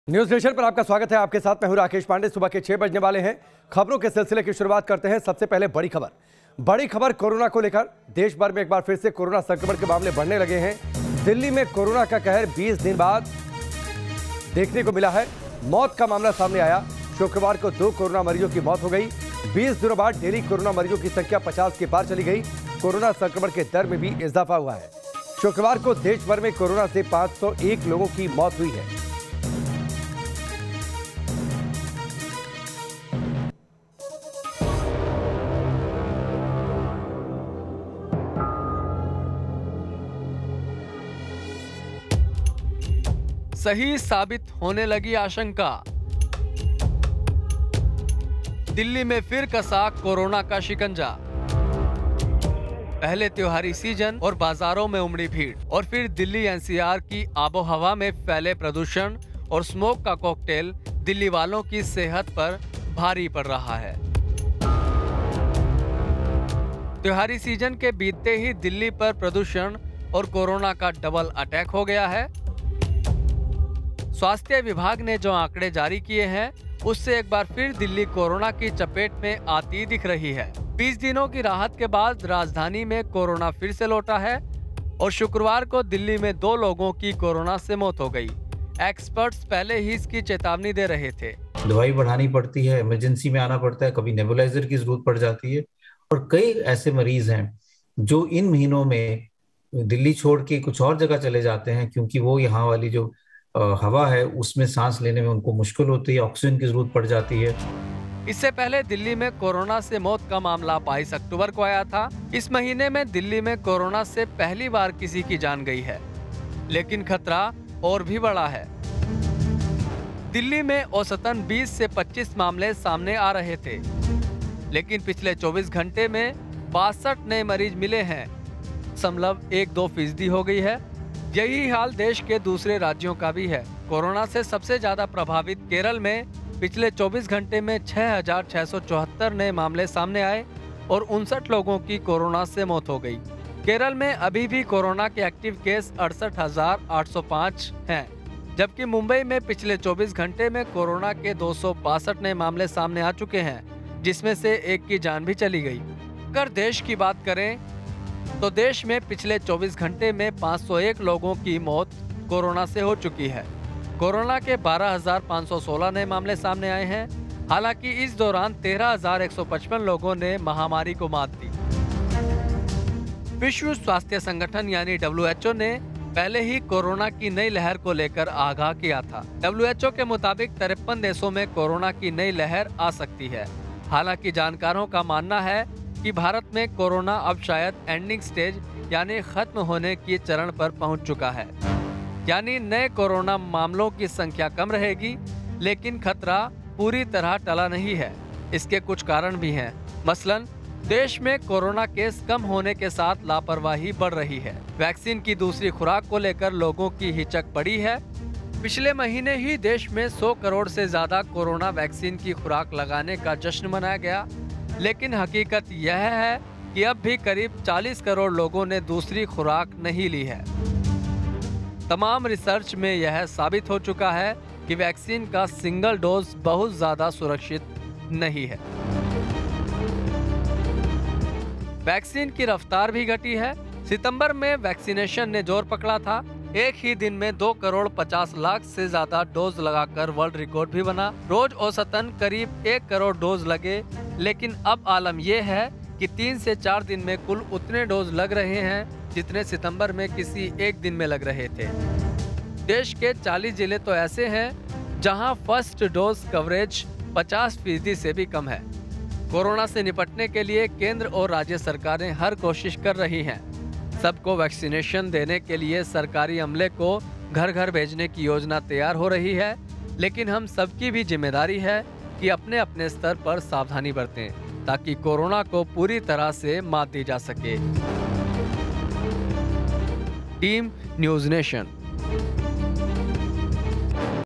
News nation पर आपका स्वागत है। आपके साथ मैं हूं राकेश पांडे। सुबह के 6 बजने वाले हैं। खबरों के सिलसिले की शुरुआत करते हैं। सबसे पहले बड़ी खबर कोरोना को लेकर। देश भर में एक बार फिर से कोरोना संक्रमण के मामले बढ़ने लगे हैं। दिल्ली में कोरोना का कहर 20 दिन बाद देखने को मिला है। मौत का मामला सामने आया। शुक्रवार को 2 कोरोना मरीजों की मौत हो गई। 20 दिनों बाद डेली कोरोना मरीजों की संख्या 50 के पार चली गई। कोरोना संक्रमण के दर में भी इजाफा हुआ है। शुक्रवार को देश भर में कोरोना से 501 लोगों की मौत हुई है। सही साबित होने लगी आशंका। दिल्ली में फिर कसा कोरोना का शिकंजा। पहले त्योहारी सीजन और बाजारों में उमड़ी भीड़, और फिर दिल्ली एनसीआर की आबोहवा में फैले प्रदूषण और स्मोक का कॉकटेल दिल्ली वालों की सेहत पर भारी पड़ रहा है। त्योहारी सीजन के बीतते ही दिल्ली पर प्रदूषण और कोरोना का डबल अटैक हो गया है। स्वास्थ्य विभाग ने जो आंकड़े जारी किए हैं, उससे एक बार फिर दिल्ली कोरोना की चपेट में आती दिख रही है। 20 दिनों की राहत के बाद राजधानी में कोरोना फिर से लौटा है और शुक्रवार को दिल्ली में 2 लोगों की कोरोना से मौत हो गई। एक्सपर्ट्स पहले ही इसकी चेतावनी दे रहे थे। दवाई बढ़ानी पड़ती है, इमरजेंसी में आना पड़ता है, कभी नेबुलाइजर की जरूरत पड़ जाती है, और कई ऐसे मरीज हैं जो इन महीनों में दिल्ली छोड़ के कुछ और जगह चले जाते हैं, क्योंकि वो यहाँ वाली जो हवा है उसमें सांस लेने में उनको मुश्किल होती है, ऑक्सीजन की जरूरत पड़ जाती है। इससे पहले दिल्ली में कोरोना से मौत का मामला 22 अक्टूबर को आया था। इस महीने में दिल्ली में कोरोना से पहली बार किसी की जान गई है, लेकिन खतरा और भी बड़ा है। दिल्ली में औसतन 20 से 25 मामले सामने आ रहे थे, लेकिन पिछले 24 घंटे में 62 नए मरीज मिले हैं। 1.2% हो गई है। यही हाल देश के दूसरे राज्यों का भी है। कोरोना से सबसे ज्यादा प्रभावित केरल में पिछले 24 घंटे में 6,674 नए मामले सामने आए और 59 लोगों की कोरोना से मौत हो गई। केरल में अभी भी कोरोना के एक्टिव केस 68,805 हैं, जबकि मुंबई में पिछले 24 घंटे में कोरोना के 262 नए मामले सामने आ चुके हैं, जिसमें से एक की जान भी चली गई। अगर देश की बात करें तो देश में पिछले 24 घंटे में 501 लोगों की मौत कोरोना से हो चुकी है। कोरोना के 12,516 नए मामले सामने आए हैं। हालांकि इस दौरान 13,155 लोगों ने महामारी को मात दी। विश्व स्वास्थ्य संगठन यानी WHO ने पहले ही कोरोना की नई लहर को लेकर आगाह किया था। WHO के मुताबिक 53 देशों में कोरोना की नई लहर आ सकती है। हालांकि जानकारों का मानना है कि भारत में कोरोना अब शायद एंडिंग स्टेज यानी खत्म होने के चरण पर पहुंच चुका है। यानी नए कोरोना मामलों की संख्या कम रहेगी, लेकिन खतरा पूरी तरह टला नहीं है। इसके कुछ कारण भी हैं। मसलन देश में कोरोना केस कम होने के साथ लापरवाही बढ़ रही है। वैक्सीन की दूसरी खुराक को लेकर लोगों की हिचक बढ़ी है। पिछले महीने ही देश में 100 करोड़ से ज्यादा कोरोना वैक्सीन की खुराक लगाने का जश्न मनाया गया, लेकिन हकीकत यह है कि अब भी करीब 40 करोड़ लोगों ने दूसरी खुराक नहीं ली है। तमाम रिसर्च में यह साबित हो चुका है कि वैक्सीन का सिंगल डोज बहुत ज्यादा सुरक्षित नहीं है। वैक्सीन की रफ्तार भी घटी है। सितंबर में वैक्सीनेशन ने जोर पकड़ा था। एक ही दिन में 2 करोड़ 50 लाख से ज्यादा डोज लगाकर वर्ल्ड रिकॉर्ड भी बना। रोज औसतन करीब 1 करोड़ डोज लगे, लेकिन अब आलम यह है कि 3 से 4 दिन में कुल उतने डोज लग रहे हैं जितने सितंबर में किसी एक दिन में लग रहे थे। देश के 40 जिले तो ऐसे हैं जहां फर्स्ट डोज कवरेज 50% से भी कम है। कोरोना से निपटने के लिए केंद्र और राज्य सरकारें हर कोशिश कर रही हैं। सबको वैक्सीनेशन देने के लिए सरकारी अमले को घर घर भेजने की योजना तैयार हो रही है, लेकिन हम सबकी भी जिम्मेदारी है कि अपने अपने स्तर पर सावधानी बरतें, ताकि कोरोना को पूरी तरह से मात दी जा सके। Team News nation.